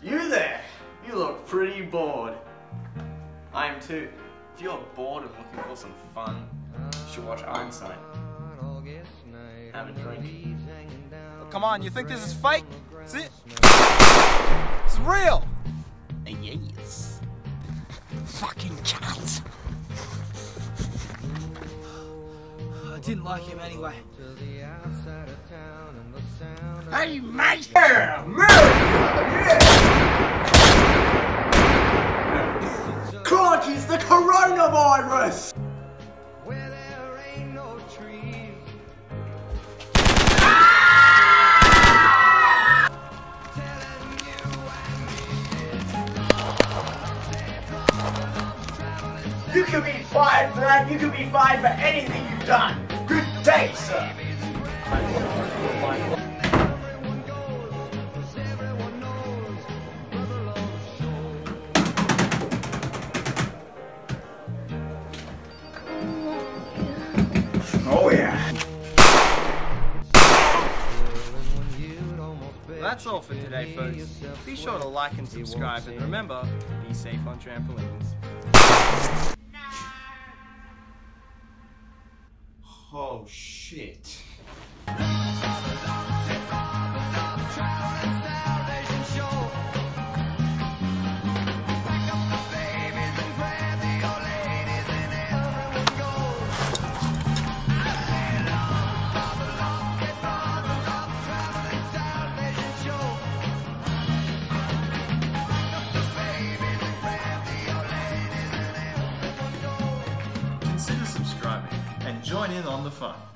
You there! You look pretty bored. I am too. If you're bored and looking for some fun, you should watch Ironside. Have a drink. Oh, come on, you think this is fake? Is it? It's real! Yes. Fucking cunt! I didn't like him anyway. Hey, mate! Crikey's the coronavirus! Where there ain't no trees. You could be fired for that. You could be fired for anything you've done. Good day, sir. Oh yeah. Well, that's all for today, folks. Be sure to like and subscribe, and remember, be safe on trampolines. Oh shit. Consider subscribing and join in on the fun.